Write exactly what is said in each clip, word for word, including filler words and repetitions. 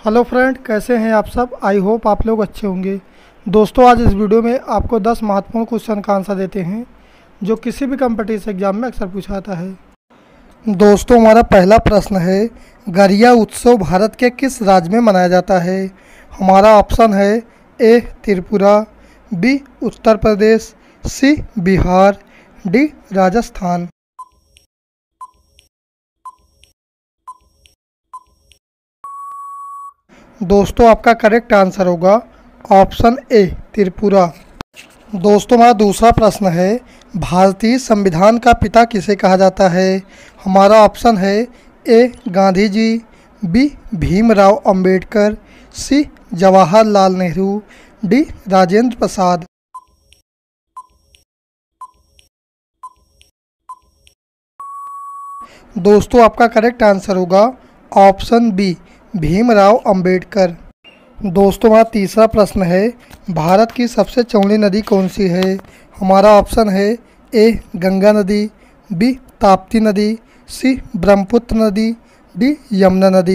Hello friend, कैसे हैं आप सब। आई होप आप लोग अच्छे होंगे। दोस्तों, आज इस वीडियो में आपको दस महत्वपूर्ण क्वेश्चन का आंसर देते हैं जो किसी भी कॉम्पिटिटिव एग्जाम में अक्सर पूछा जाता है। दोस्तों, हमारा पहला प्रश्न है, गरिया उत्सव भारत के किस राज्य में मनाया जाता है। हमारा ऑप्शन है A Tripura, B Uttar Pradesh, C Bihar, D Rajasthan. दोस्तों, आपका करेक्ट आंसर होगा ऑप्शन ए त्रिपुरा। दोस्तों, हमारा दूसरा प्रश्न है, भारतीय संविधान का पिता किसे कहा जाता है। हमारा ऑप्शन है A Gandhi ji, B Bhimrao Ambedkar, C Jawaharlal Nehru, D Rajendra Prasad. दोस्तों, आपका करेक्ट आंसर होगा ऑप्शन बी भीमराव अंबेडकर। दोस्तों, हमारा तीसरा प्रश्न है, भारत की सबसे चौड़ी नदी कौन सी है। हमारा ऑप्शन है ए गंगा नदी, बी ताप्ती नदी, सी ब्रह्मपुत्र नदी, डी यमुना नदी।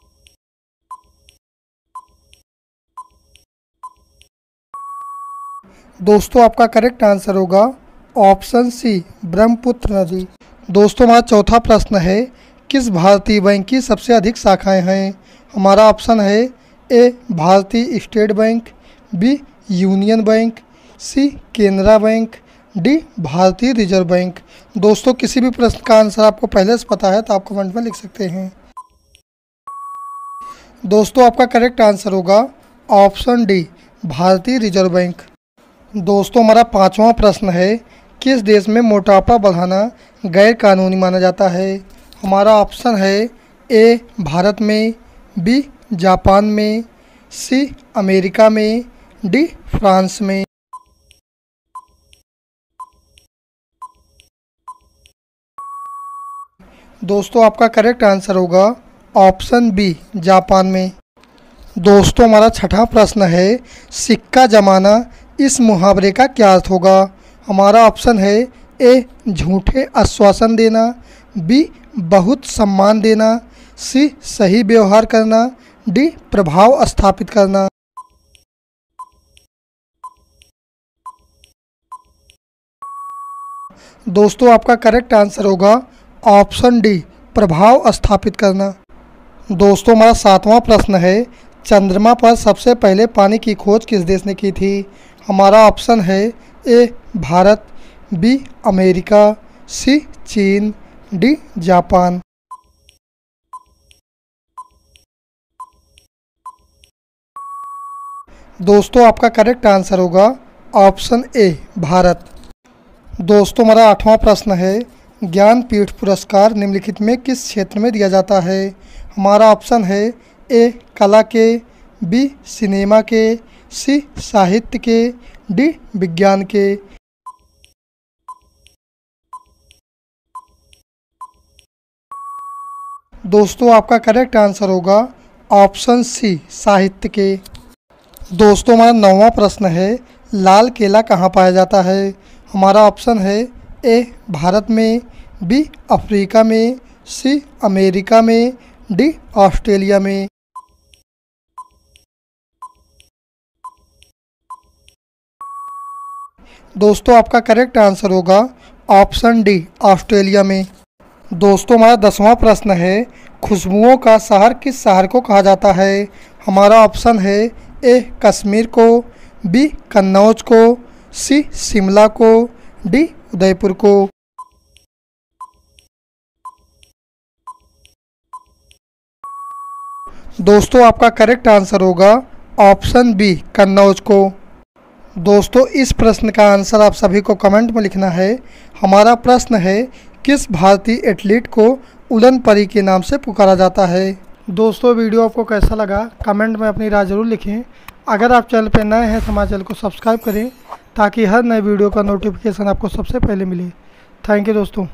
दोस्तों, आपका करेक्ट आंसर होगा ऑप्शन सी ब्रह्मपुत्र नदी। दोस्तों, हमारा चौथा प्रश्न है, किस भारतीय बैंक की सबसे अधिक शाखाएं हैं। हमारा ऑप्शन है A Bharatiya state bank, B union bank, C Canara bank, D Bharatiya reserve bank. दोस्तों, किसी भी प्रश्न का आंसर आपको पहले से पता है तो आप कमेंट में लिख सकते हैं। दोस्तों, आपका करेक्ट आंसर होगा option D Bharatiya reserve bank. दोस्तों, हमारा पांचवा प्रश्न है, किस देश में मोटापा बढ़ाना गैर कानूनी माना जाता है। हमारा ऑप्शन है ए भारत में, बी जापान में, सी अमेरिका में, डी फ्रांस में। दोस्तों, आपका करेक्ट आंसर होगा ऑप्शन बी जापान में। दोस्तों, हमारा छठा प्रश्न है, सिक्का जमाना इस मुहावरे का क्या अर्थ होगा। हमारा ऑप्शन है ए झूठे आश्वासन देना, बी बहुत सम्मान देना, सी सही व्यवहार करना, डी प्रभाव स्थापित करना। दोस्तों, आपका करेक्ट आंसर होगा ऑप्शन डी प्रभाव स्थापित करना। दोस्तों, हमारा सातवां प्रश्न है, चंद्रमा पर सबसे पहले पानी की खोज किस देश ने की थी। हमारा ऑप्शन है A Bharat, B America, C चीन, डी जापान। दोस्तों, आपका करेक्ट आंसर होगा ऑप्शन ए भारत। दोस्तों, हमारा आठवां प्रश्न है, ज्ञानपीठ पुरस्कार निम्नलिखित में किस क्षेत्र में दिया जाता है। हमारा ऑप्शन है ए कला के, बी सिनेमा के, सी साहित्य के, डी विज्ञान के। दोस्तों, आपका करेक्ट आंसर होगा ऑप्शन सी साहित्य के। दोस्तों, हमारा नौवां प्रश्न है, लाल केला कहाँ पाया जाता है। हमारा ऑप्शन है ए भारत में, बी अफ्रीका में, सी अमेरिका में, डी ऑस्ट्रेलिया में। दोस्तों, आपका करेक्ट आंसर होगा ऑप्शन डी ऑस्ट्रेलिया में। दोस्तों, हमारा दसवां प्रश्न है, खुशबुओं का शहर किस शहर को कहा जाता है। हमारा ऑप्शन है ए कश्मीर को, बी कन्नौज को, सी शिमला को, डी उदयपुर को। दोस्तों, आपका करेक्ट आंसर होगा ऑप्शन बी कन्नौज को। दोस्तों, इस प्रश्न का आंसर आप सभी को कमेंट में लिखना है। हमारा प्रश्न है, किस भारतीय एथलीट को उड़न परी के नाम से पुकारा जाता है। दोस्तों, वीडियो आपको कैसा लगा कमेंट में अपनी राय ज़रूर लिखें। अगर आप चैनल पर नए हैं तो हमारे चैनल को सब्सक्राइब करें ताकि हर नए वीडियो का नोटिफिकेशन आपको सबसे पहले मिले। थैंक यू दोस्तों।